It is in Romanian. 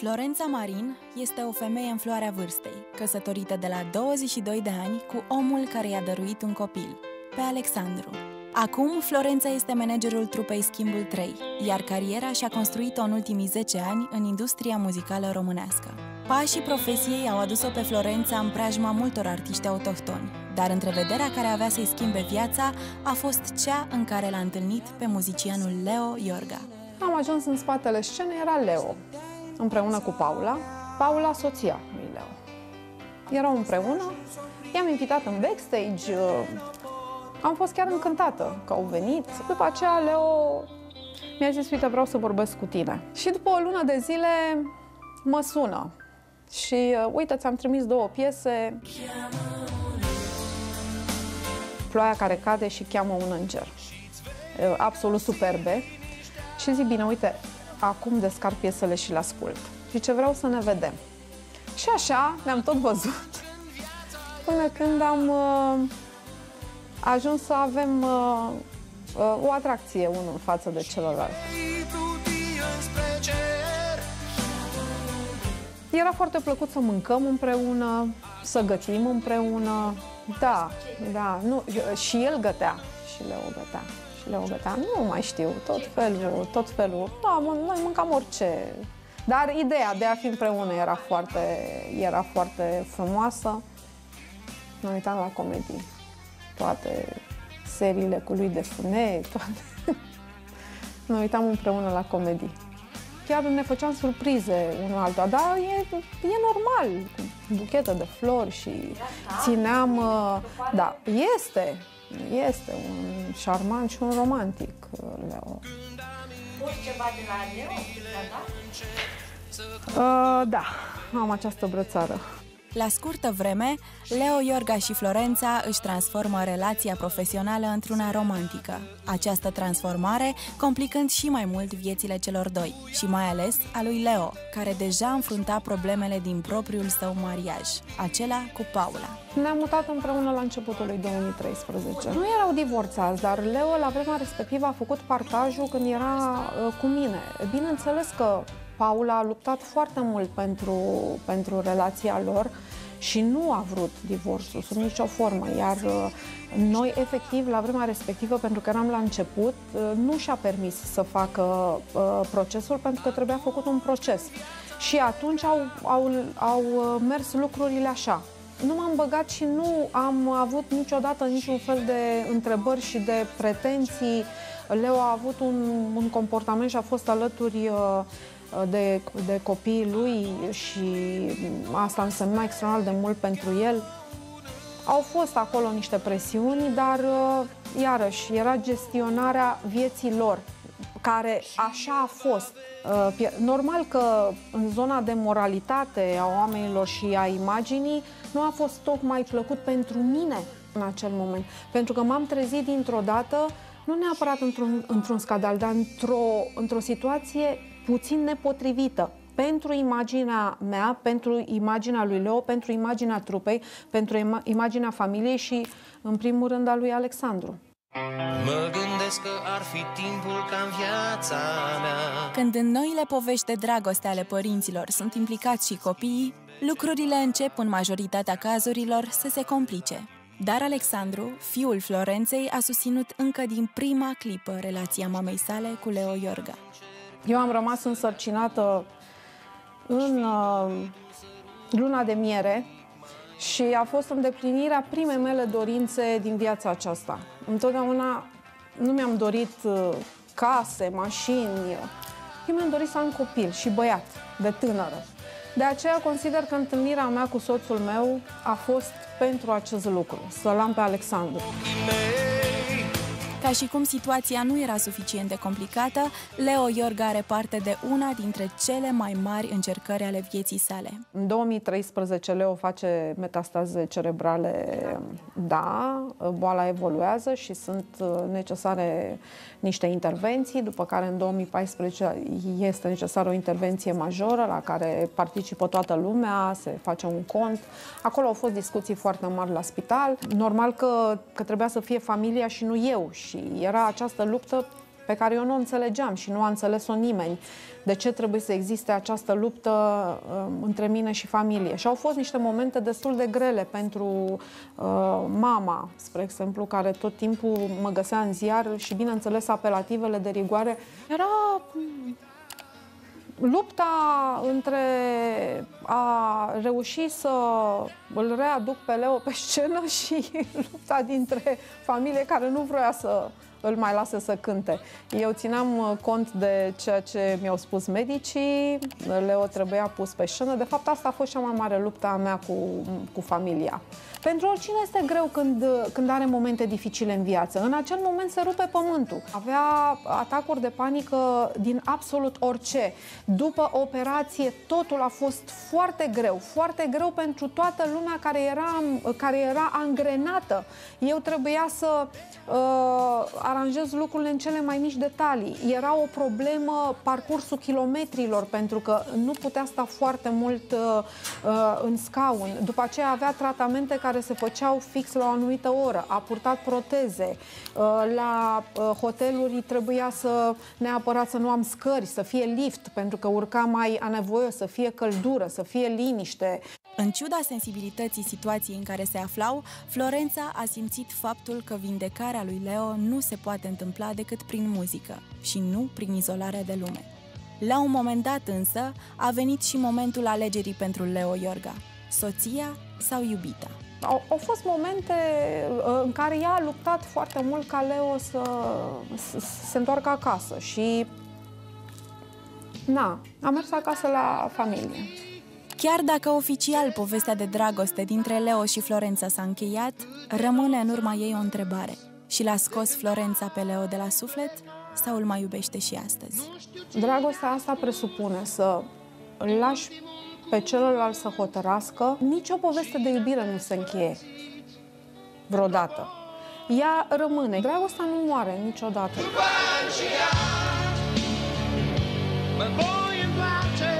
Florența Marin este o femeie în floarea vârstei, căsătorită de la 22 de ani cu omul care i-a dăruit un copil, pe Alexandru. Acum, Florența este managerul trupei Schimbul 3, iar cariera și-a construit-o în ultimii 10 ani în industria muzicală românească. Pașii profesiei au adus-o pe Florența în preajma multor artiști autohtoni, dar întrevederea care avea să-i schimbe viața a fost cea în care l-a întâlnit pe muzicianul Leo Iorga. Am ajuns în spatele scenei, era Leo, împreună cu Paula. Paula, soția lui Leo. Erau împreună, i-am invitat în backstage, am fost chiar încântată că au venit. După aceea Leo mi-a zis, uite, vreau să vorbesc cu tine. Și după o lună de zile mă sună și uite, ți-am trimis 2 piese, Ploaia care cade și Cheamă un înger. Absolut superbe. Și zic, bine, uite, acum descarc piesele și le ascult. Și ce vreau să ne vedem. Și așa ne-am tot văzut. Până când am ajuns să avem o atracție unul față de celălalt. Era foarte plăcut să mâncăm împreună, să gătim împreună. Da, nu, și el gătea, și Leo gătea. Nu mai știu, tot felul. Da, noi mâncam orice. Dar ideea de a fi împreună era foarte frumoasă. Ne uitam la comedii, toate seriile cu lui de Funè, toate. Ne uitam împreună la comedii. Chiar ne făceam surprize unul altul, dar e normal, cu buchetă de flori și țineam... Da, este un șarmant și un romantic, Leo. Poți ceva de la Leo? Da, am această brățară. La scurtă vreme, Leo Iorga și Florența își transformă relația profesională într-una romantică. Această transformare complicând și mai mult viețile celor doi, și mai ales a lui Leo, care deja înfrunta problemele din propriul său mariaj, acela cu Paula. Ne-am mutat împreună la începutul lui 2013. Nu erau divorțați, dar Leo la vremea respectivă a făcut partajul când era cu mine. Bineînțeles că Paula a luptat foarte mult pentru relația lor și nu a vrut divorțul sub nicio formă, iar noi, efectiv, la vremea respectivă, pentru că eram la început, nu și-a permis să facă procesul, pentru că trebuia făcut un proces. Și atunci au mers lucrurile așa. Nu m-am băgat și nu am avut niciodată niciun fel de întrebări și de pretenții. Leo a avut un comportament și a fost alături de copiii lui și asta însemna extraordinar de mult pentru el. Au fost acolo niște presiuni, dar iarăși era gestionarea vieții lor, care așa a fost. Normal că în zona de moralitate a oamenilor și a imaginii nu a fost tocmai plăcut pentru mine în acel moment, pentru că m-am trezit dintr-o dată, nu neapărat într-un scandal, dar într-o situație puțin nepotrivită pentru imaginea mea, pentru imaginea lui Leo, pentru imaginea trupei, pentru imaginea familiei și, în primul rând, a lui Alexandru. Mă gândesc că ar fi timpul ca în viața mea. Când în noile povești de dragoste ale părinților sunt implicați și copiii, lucrurile încep în majoritatea cazurilor să se complice. Dar Alexandru, fiul Florenței, a susținut încă din prima clipă relația mamei sale cu Leo Iorga. Eu am rămas însărcinată în luna de miere și a fost îndeplinirea primei mele dorințe din viața aceasta. Întotdeauna nu mi-am dorit case, mașini, eu mi-am dorit să am copil și băiat, de tânără. De aceea consider că întâlnirea mea cu soțul meu a fost pentru acest lucru, să-l am pe Alexandru. Ca și cum situația nu era suficient de complicată, Leo Iorga are parte de una dintre cele mai mari încercări ale vieții sale. În 2013 Leo face metastaze cerebrale, da, boala evoluează și sunt necesare niște intervenții, după care în 2014 este necesară o intervenție majoră la care participă toată lumea, se face un cont. Acolo au fost discuții foarte mari la spital. Normal că trebuia să fie familia și nu eu. Și era această luptă pe care eu nu o înțelegeam și nu a înțeles-o nimeni. De ce trebuie să existe această luptă între mine și familie. Și au fost niște momente destul de grele pentru mama, spre exemplu, care tot timpul mă găsea în ziar și, bineînțeles, apelativele de rigoare. Era lupta între a reuși să îl readuc pe Leo pe scenă și lupta dintre familie care nu vrea să îl mai lase să cânte. Eu țineam cont de ceea ce mi-au spus medicii, Leo trebuia pus pe scenă. De fapt, asta a fost cea mai mare luptă a mea cu familia. Pentru oricine este greu când are momente dificile în viață. În acel moment se rupe pământul. Avea atacuri de panică din absolut orice. După operație, totul a fost foarte greu pentru toată lumea care era angrenată. Eu trebuia să aranjez lucrurile în cele mai mici detalii. Era o problemă parcursul kilometrilor, pentru că nu putea sta foarte mult în scaun. După aceea avea tratamente care se făceau fix la o anumită oră. A purtat proteze. La hoteluri trebuia neapărat să nu am scări, să fie lift, pentru că urca mai anevoios, să fie căldură, să fie liniște. În ciuda sensibilității situației în care se aflau, Florența a simțit faptul că vindecarea lui Leo nu se poate întâmpla decât prin muzică și nu prin izolarea de lume. La un moment dat însă a venit și momentul alegerii pentru Leo Iorga, soția sau iubita. Au fost momente în care ea a luptat foarte mult ca Leo să se întoarcă acasă și a mers acasă la familie. Chiar dacă oficial povestea de dragoste dintre Leo și Florența s-a încheiat, rămâne în urma ei o întrebare. Și l-a scos Florența pe Leo de la suflet sau îl mai iubește și astăzi? Dragostea asta presupune să îl lași pe celălalt să hotărască. Nici o poveste de iubire nu se încheie vreodată. Ea rămâne. Dragostea nu moare niciodată.